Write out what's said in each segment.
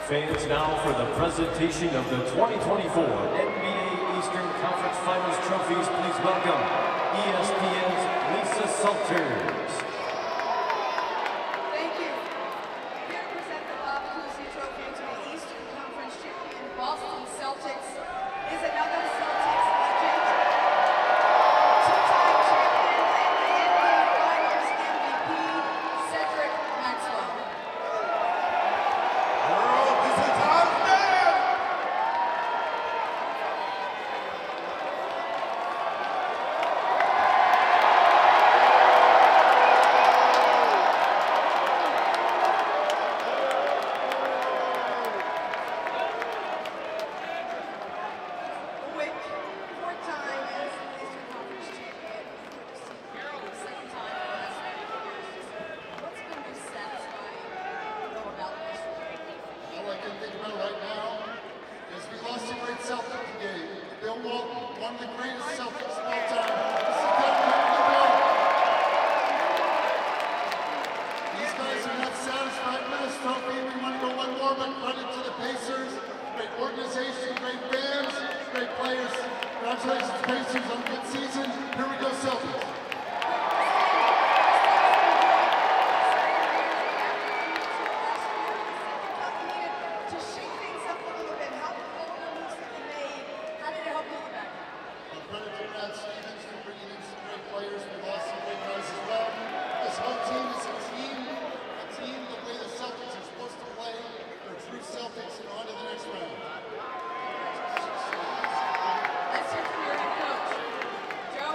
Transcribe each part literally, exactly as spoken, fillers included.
Fans now for the presentation of the twenty twenty-four N B A Eastern Conference Finals trophies. Please welcome E S P N's Lisa Salters. Thank you. Here to present the Bob Cousy Trophy to the Eastern Conference champion Boston Celtics is another Celtics legend, two-time champion and the N B A Finals M V P, Cedric Maxwell. One of the greatest Celtics of all time. These guys are not satisfied with this trophy. We want to go one more, but credit to the Pacers. Great organization, great fans, great players. Congratulations, Pacers, on a good season. Here we go, Celtics. Celtics and on to the next round. Let's hear from your head coach, Joe.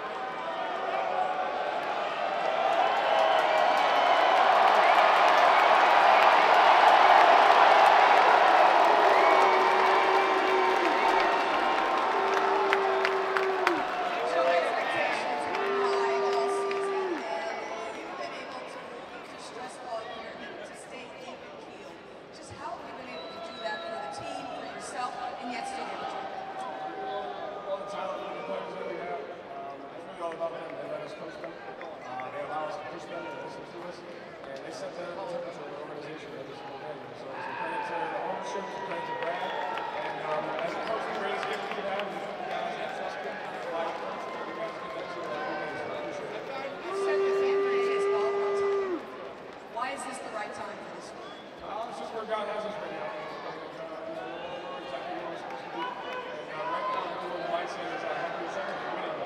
Joe, expectations have been high all season, and you've been able to use the stress ball here to stay even keel. Just how have you been able to do that for the team, for yourself, and yet still get the job? All the talent and the players that we have, um, it's really all about them. They let us coach them. Uh, they allow us to push them and listen to us. And they set the temperature of the organization every single day. So it's a credit to the ownership, it's a credit to Brad. And um, as a coach, the greatest gift we can have is the guys that trust them. Like, you guys get that to us every day, so I appreciate it. You said this injury is all the time. Why is this the right time for this one? Uh, it's just where God has us right now. And, uh, you know, we're exactly what we're supposed to do. And uh, right now, the little mindset is uh, happy with second and winning.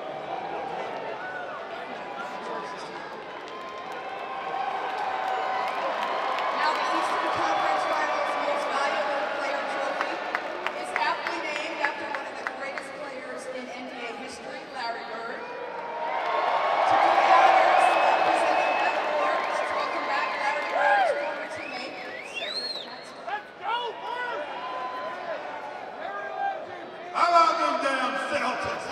Now the Eastern Conference Finals Most Valuable Player Trophy is aptly named after one of the greatest players in N B A history, Larry Bird. To do the honors of presenting that award, let's welcome back Larry Bird's former teammate, Cedric Maxwell. Let's go, Bird! How about them damn Celtics?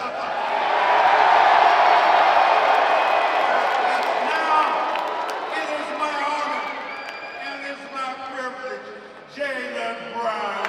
Now, it is my honor and it's my privilege, Jaylen Brown.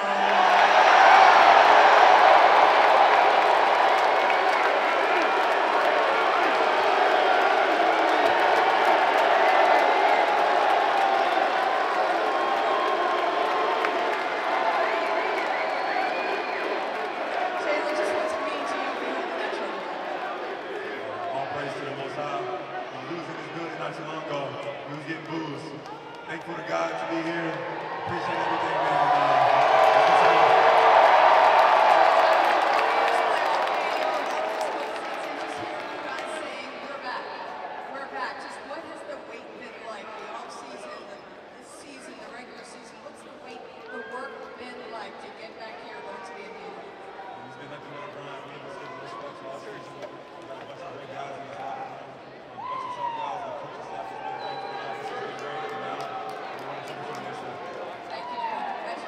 Jaylen, just what's it mean to you being holding that trophy? All praise to the Most High. Uh, losing is good. Not too long ago, we was getting booze. Thankful to God to be here. Appreciate everything, man. Uh, First playoff game of this postseason, just hearing you guys saying, we're back, we're back. Just what has the wait been like? The offseason, the, the season, the regular season, what's the wait, the work been like to get back here, going to the N B A? It's been nothing but a grind. We haven't seen this much all season. We got a bunch of great guys in this locker room. A bunch of strong guys. Our coaching staff has been great for us. This has been great. And now we want to take it to the next level. Thank you.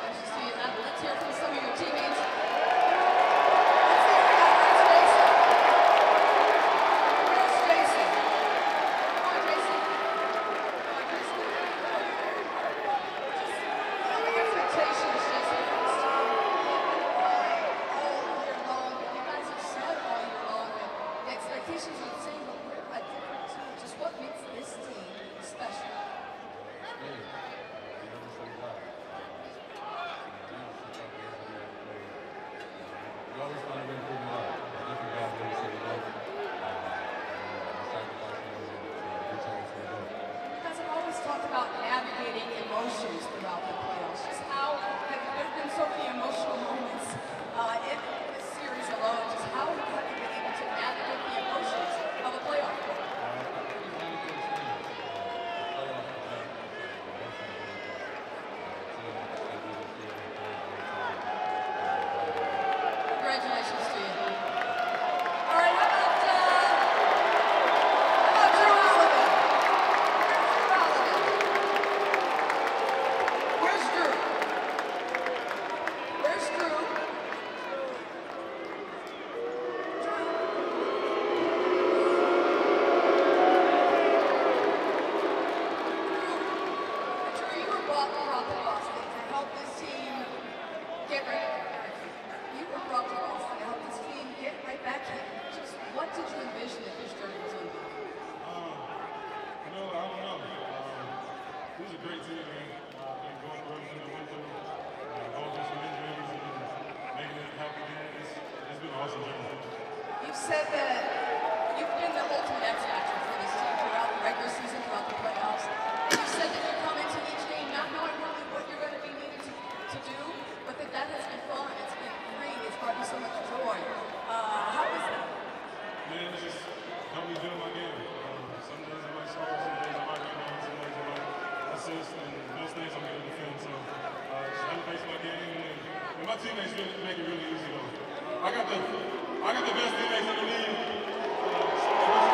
Zannis and Jimmy. You've said that you've been the ultimate X factor for this team throughout the regular season, throughout the playoffs. And you said that you come into each game not knowing really what you're going to be needed to, to do, but that that has been fun, it's been great, it's brought you so much joy. Uh, how was that? Man, it's just helped me build my game. Um, some days I might score, some days I might rebound, some days I might assist, and most days I'm going to defend. So uh, just elevate my game, and, and my teammates really make it really easy though. I got the I got the best teammates in the league. Uh, so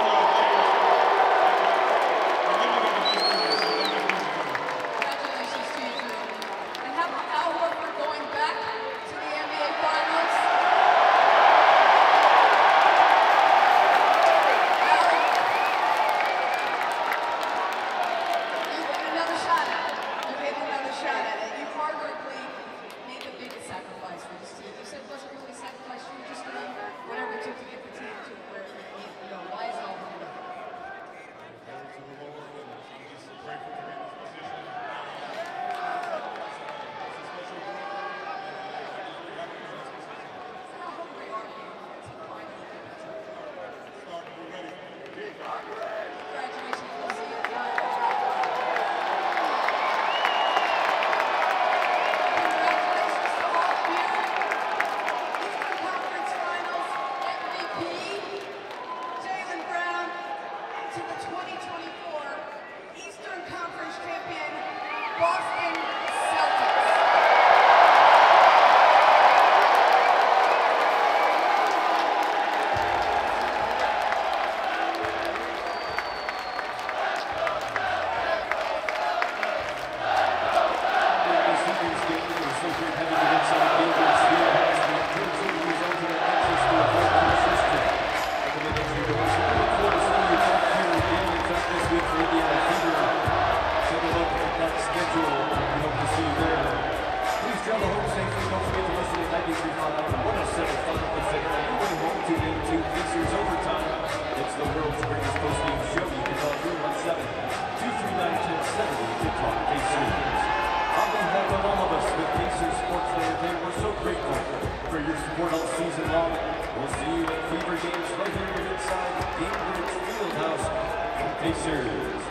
Congratulations to you, Drew. And how about Al Horford going back to the N B A Finals? Al, you had another shot at it. You made another shot at it. You arguably made the biggest sacrifice for this team. You said it wasn't really a sacrifice. You were just doing whatever it took to get the team to where it needed to go. Why is it all about that? How hungry are you to finally get the team? Congratulations. We'll see you tonight. Congratulations to all of you. Eastern Conference Finals M V P, Jaylen Brown, and to the twenty twenty-four Eastern Conference champion, Boston Celtics. It's the world's greatest post-game show. You can call three one seven, two three nine, one oh seven zero to talk Pacers. On behalf of all of us with Pacers Sports Day today, we're so grateful for your support all season long. We'll see you at Fever Games right here inside Cambridge Fieldhouse. Pacers.